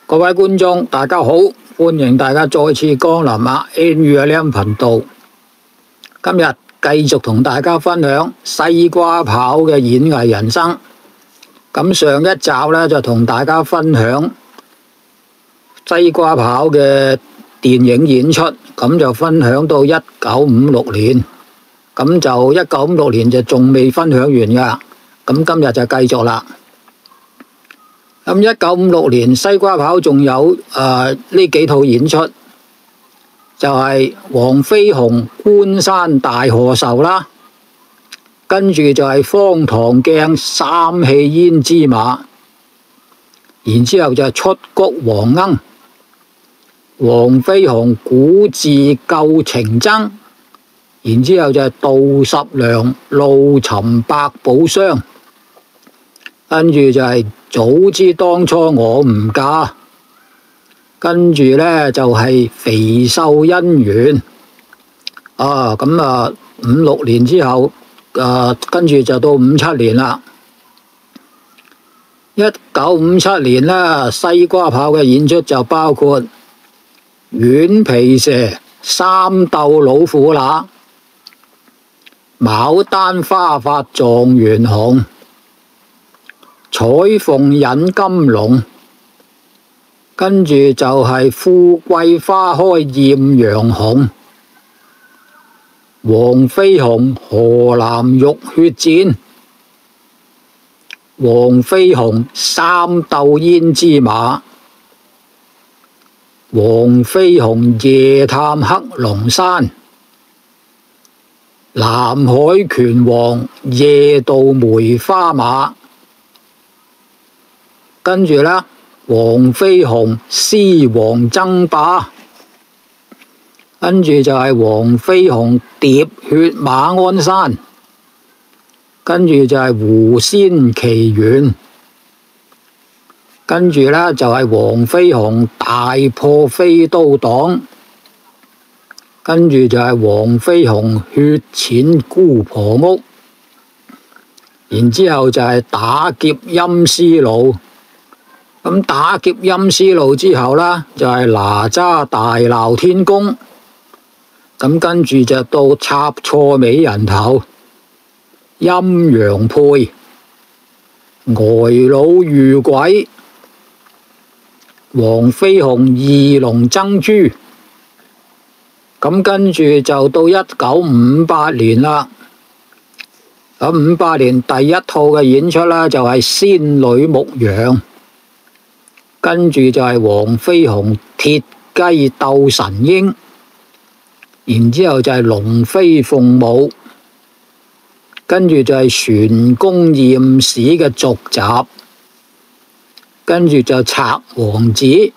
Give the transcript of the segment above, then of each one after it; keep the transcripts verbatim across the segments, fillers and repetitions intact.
各位觀眾，大家好，歡迎大家再次光臨啊 N U L M 頻道。今日繼續同大家分享西瓜跑嘅演藝人生。咁上一集呢，就同大家分享西瓜跑嘅電影演出，咁就分享到一九五六年，咁就一九五六年就仲未分享完噶，咁今日就繼續啦。咁一九五六年西瓜跑仲有誒呢幾套演出，就係黃飛鴻觀山大賀壽啦，跟住就係方唐鏡三氣胭脂馬，然之後就係出谷黃鶯，黃飛鴻古字舊情僧，然之後就係杜十娘怒尋百寶箱，跟住就係早知當初我唔嫁，跟住呢就係肥瘦姻緣啊。咁啊五六年之後，啊跟住就到五七年啦。一九五七年呢，西瓜跑嘅演出就包括軟皮蛇三鬥老虎乸、牡丹花發狀元紅、彩鳳引金龍，跟住就係富貴花開艷陽紅、黃飛鴻河南浴血戰、黃飛鴻三鬥胭脂馬、黃飛鴻夜探黑龍山、南海拳王夜渡梅花馬，跟住呢，黃飛鴻獅王爭霸，跟住就係黃飛鴻喋血馬鞍山，跟住就係狐仙奇緣，跟住呢，就係黃飛鴻大破飛刀黨，跟住就係黃飛鴻血濺姑婆屋，然之後就係打劫陰司路。咁打劫陰司路之後呢，就係哪吒大鬧天宮，咁跟住就到插錯美人頭、陰陽配、呆佬遇鬼、黃飛鴻二龍爭珠，咁跟住就到一九五八年啦。咁五八年第一套嘅演出呢，就係仙女牧羊。跟住就係黃飛鴻鐵雞鬥神鷹，然之後就係龍飛鳳舞，跟住就係玄公驗史嘅續集，跟住就賊王子，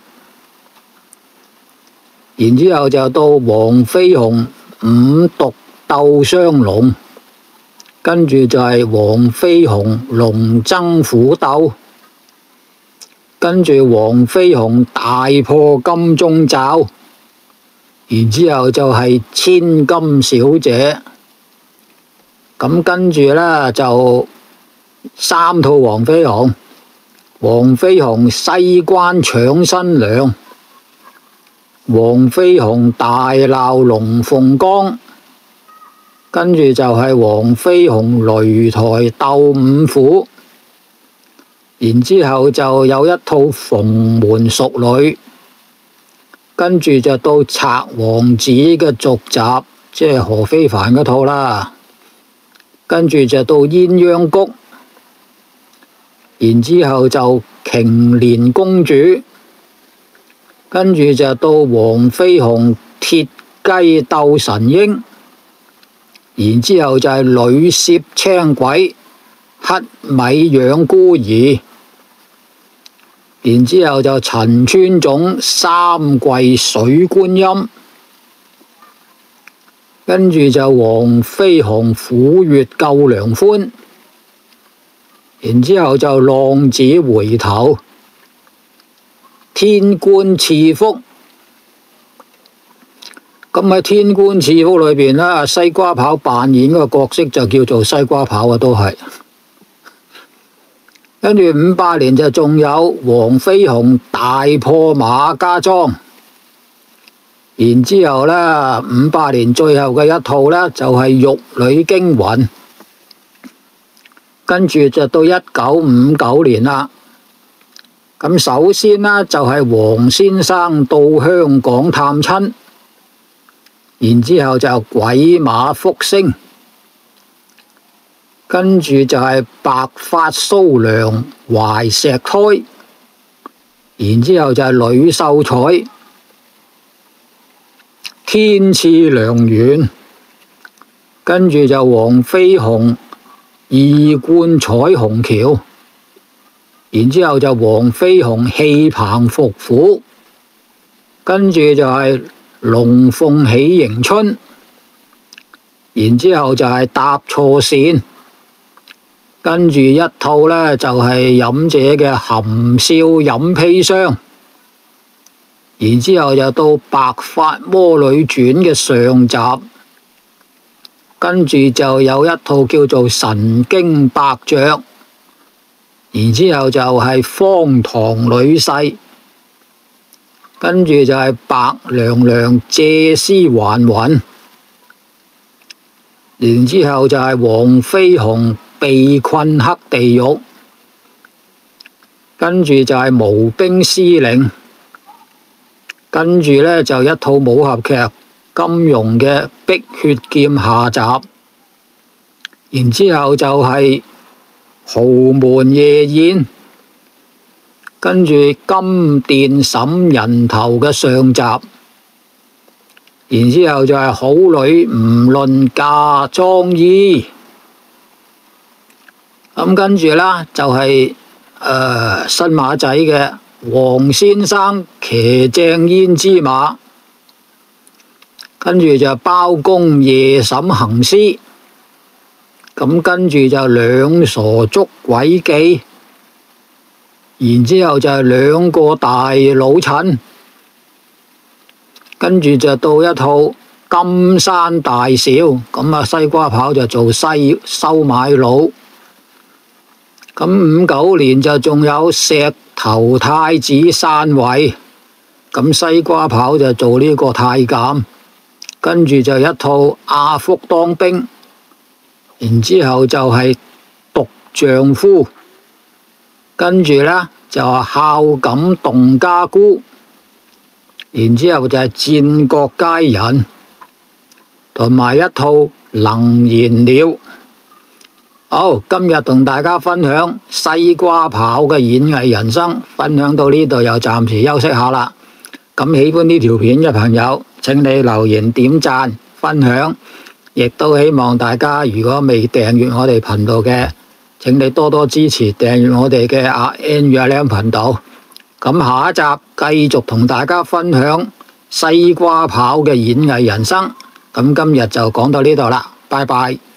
然之後就到黃飛鴻五毒鬥雙龍，跟住就係黃飛鴻龍爭虎鬥。跟住黃飛鴻大破金鐘罩，然之後就係千金小姐，咁跟住呢，就三套黃飛鴻，黃飛鴻西關搶新娘，黃飛鴻大鬧龍鳳崗，跟住就係黃飛鴻擂台鬥五虎。然之後就有一套鳳門淑女，跟住就到賊王子嘅續集，即係何非凡嗰套啦。跟住就到鴛鴦谷，然之後就瓊蓮公主，跟住就到黃飛鴻鐵雞鬥神鷹，然之後就係女攝青鬼、乞米養孤兒。然之後就陳川總三跪水觀音，跟住就黃飛鴻虎穴救梁歡，然之後就浪子回頭、天官賜福。咁喺天官賜福裏邊呢，西瓜跑扮演嗰個角色就叫做西瓜跑啊，都係。 跟住五八年就仲有黃飛鴻大破馬家莊。然之後呢，五八年最後嘅一套呢，就係《玉女驚魂》。跟住就到一九五九年啦。咁首先呢，就係黃先生到香港探親，然之後就鬼馬復星，跟住就係白髮蘇娘懷石胎，然之後就係呂秀才天賜良緣，跟住就黃飛鴻二貫彩虹橋，然之後就黃飛鴻戲棚伏虎，跟住就係龍鳳喜迎春，然之後就係搭錯線，跟住一套呢，就係飲者嘅含笑飲砒霜，然之後就到《白髮魔女傳》嘅上集。跟住就有一套叫做《神經伯爵》，然之後就係荒唐女婿，跟住就係白娘娘借屍還魂，然之後就係黃飛鴻被困黑地獄，跟住就係無兵司令，跟住呢，就一套武俠劇金庸嘅《碧血劍》下集，然之後就係豪門夜宴，跟住金殿審人頭嘅上集，然之後就係好女唔論嫁妝衣，咁跟住啦就係、是呃、新馬仔嘅黃先生騎正胭脂馬。跟住就包公夜審行屍，咁跟住就兩傻捉詭計，然之後就係兩個大老襯，跟住就到一套金山大少，咁啊西瓜刨就做西收買佬，咁五九年就仲有石頭太子篡位，咁西瓜刨就做呢個太監。跟住就一套阿福當兵，然之後就係毒丈夫，跟住呢，就係孝感動家姑，然之後就係戰國佳人，同埋一套能言了。好，今日同大家分享西瓜刨嘅演藝人生，分享到呢度又暫時休息下啦。咁喜歡呢條片嘅朋友，請你留言、點讚、分享，亦都希望大家如果未訂閱我哋頻道嘅，請你多多支持訂閱我哋嘅阿 N 與阿 Lam 頻道。咁下一集繼續同大家分享西瓜刨嘅演藝人生。咁今日就講到呢度啦，拜拜。